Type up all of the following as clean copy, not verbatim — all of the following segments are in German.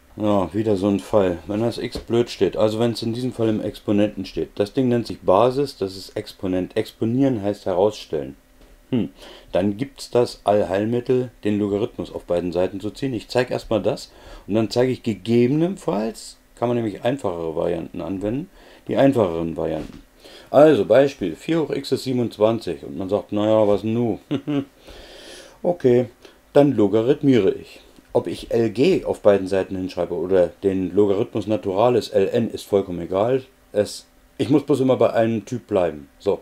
Ja, wieder so ein Fall. Wenn das x blöd steht, also wenn es in diesem Fall im Exponenten steht. Das Ding nennt sich Basis, das ist Exponent. Exponieren heißt herausstellen. Dann gibt es das Allheilmittel, den Logarithmus auf beiden Seiten zu ziehen. Ich zeige erstmal das und dann zeige ich gegebenenfalls, kann man nämlich einfachere Varianten anwenden, die einfacheren Varianten. Also Beispiel, 4 hoch x ist 27 und man sagt, naja, was nu? Okay, dann logarithmiere ich. Ob ich LG auf beiden Seiten hinschreibe oder den Logarithmus Naturalis LN ist vollkommen egal. Ich muss bloß immer bei einem Typ bleiben. So,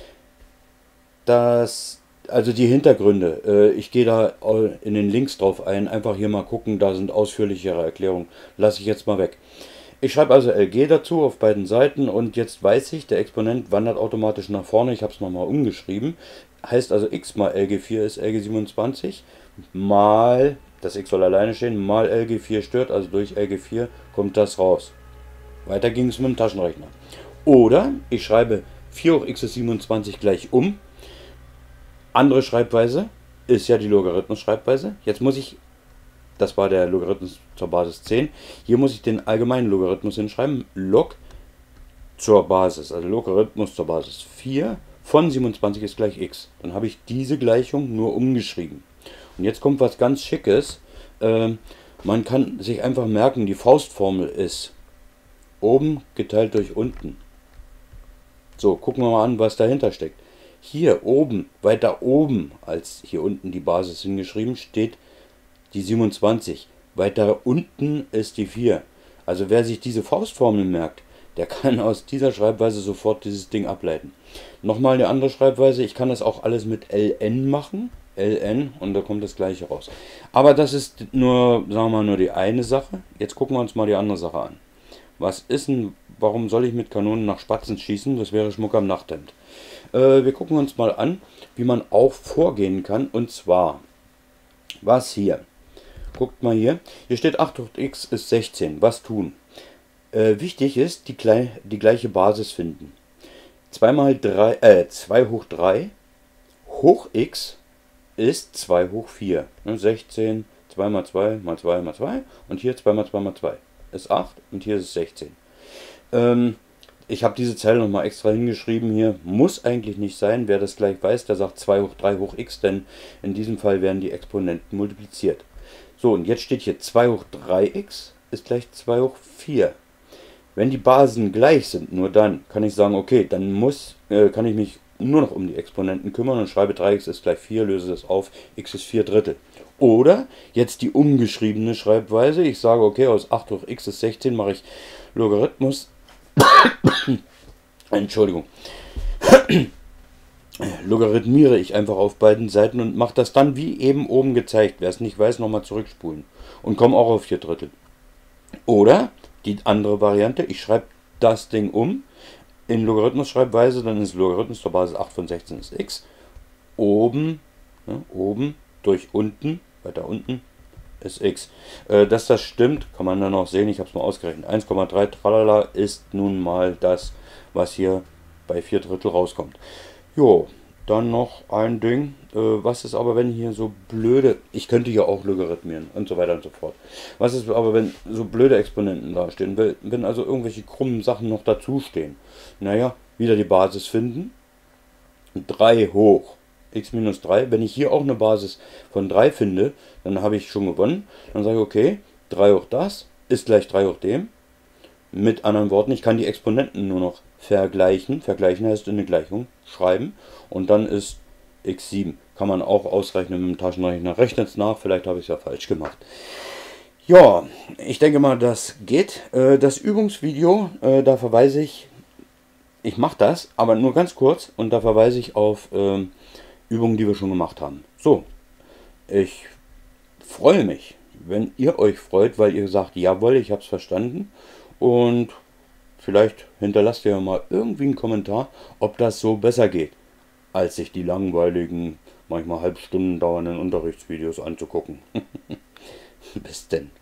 also die Hintergründe, ich gehe da in den Links drauf ein, einfach hier mal gucken, da sind ausführlichere Erklärungen. Lasse ich jetzt mal weg. Ich schreibe also LG dazu auf beiden Seiten und jetzt weiß ich, der Exponent wandert automatisch nach vorne. Ich habe es nochmal umgeschrieben. Heißt also x mal LG4 ist LG27 mal, das x soll alleine stehen, mal LG4 stört, also durch LG4 kommt das raus. Weiter ging es mit dem Taschenrechner. Oder ich schreibe 4 hoch x ist 27 gleich um. Andere Schreibweise ist ja die Logarithmus-Schreibweise. Jetzt muss ich, das war der Logarithmus zur Basis 10, hier muss ich den allgemeinen Logarithmus hinschreiben. Log zur Basis, also Logarithmus zur Basis 4 von 27 ist gleich x. Dann habe ich diese Gleichung nur umgeschrieben. Und jetzt kommt was ganz Schickes. Man kann sich einfach merken, die Faustformel ist oben geteilt durch unten. So, gucken wir mal an, was dahinter steckt. Hier oben, weiter oben als hier unten die Basis hingeschrieben, steht die 27. Weiter unten ist die 4. Also wer sich diese Faustformel merkt, der kann aus dieser Schreibweise sofort dieses Ding ableiten. Nochmal eine andere Schreibweise, ich kann das auch alles mit ln machen. ln und da kommt das gleiche raus. Aber das ist nur, sagen wir mal, nur die eine Sache. Jetzt gucken wir uns mal die andere Sache an. Was ist denn, warum soll ich mit Kanonen nach Spatzen schießen? Das wäre Schmuck am Nachthemd. Wir gucken uns mal an, wie man auch vorgehen kann. Und zwar, was hier? Guckt mal hier. Hier steht 8 hoch x ist 16. Was tun? Wichtig ist, die gleiche Basis finden. 2 hoch 3 hoch x ist 2 hoch 4. 16, 2 mal 2 mal 2 mal 2 und hier 2 mal 2 mal 2 ist 8 und hier ist es 16. Ich habe diese Zeile nochmal extra hingeschrieben hier. Muss eigentlich nicht sein. Wer das gleich weiß, der sagt 2 hoch 3 hoch x, denn in diesem Fall werden die Exponenten multipliziert. So, und jetzt steht hier 2 hoch 3x ist gleich 2 hoch 4. Wenn die Basen gleich sind, nur dann kann ich sagen, okay, dann kann ich mich nur noch um die Exponenten kümmern und schreibe 3x ist gleich 4, löse das auf, x ist 4 Drittel. Oder jetzt die umgeschriebene Schreibweise. Ich sage, okay, aus 8 hoch x ist 16 mache ich Logarithmus. Entschuldigung. Logarithmiere ich einfach auf beiden Seiten und mache das dann wie eben oben gezeigt. Wer es nicht weiß, nochmal zurückspulen. Und komme auch auf 4 Drittel. Oder die andere Variante, ich schreibe das Ding um in Logarithmus-Schreibweise, dann ist Logarithmus zur Basis 8 von 16 ist x. Oben, oben durch unten, weiter unten ist x. Dass das stimmt, kann man dann auch sehen, ich habe es mal ausgerechnet. 1,3 tralala ist nun mal das, was hier bei 4 Drittel rauskommt. Jo, dann noch ein Ding. Was ist aber, wenn hier so blöde... Ich könnte hier auch logarithmieren und so weiter und so fort. Was ist aber, wenn so blöde Exponenten dastehen? Wenn also irgendwelche krummen Sachen noch dazustehen? Naja, wieder die Basis finden. 3 hoch x minus 3. Wenn ich hier auch eine Basis von 3 finde, dann habe ich schon gewonnen. Dann sage ich, okay, 3 hoch das ist gleich 3 hoch dem. Mit anderen Worten, ich kann die Exponenten nur noch vergleichen. Vergleichen heißt in eine Gleichung schreiben. Und dann ist x7. Kann man auch ausrechnen mit dem Taschenrechner. Rechnet es nach, vielleicht habe ich es ja falsch gemacht. Ja, ich denke mal, das geht. Das Übungsvideo, da verweise ich mache das, aber nur ganz kurz. Und da verweise ich auf Übungen, die wir schon gemacht haben. So, ich freue mich, wenn ihr euch freut, weil ihr sagt, jawohl, ich habe es verstanden. Und vielleicht hinterlasst ihr mal irgendwie einen Kommentar, ob das so besser geht, als sich die langweiligen, manchmal halb Stunden dauernden Unterrichtsvideos anzugucken. Bis denn.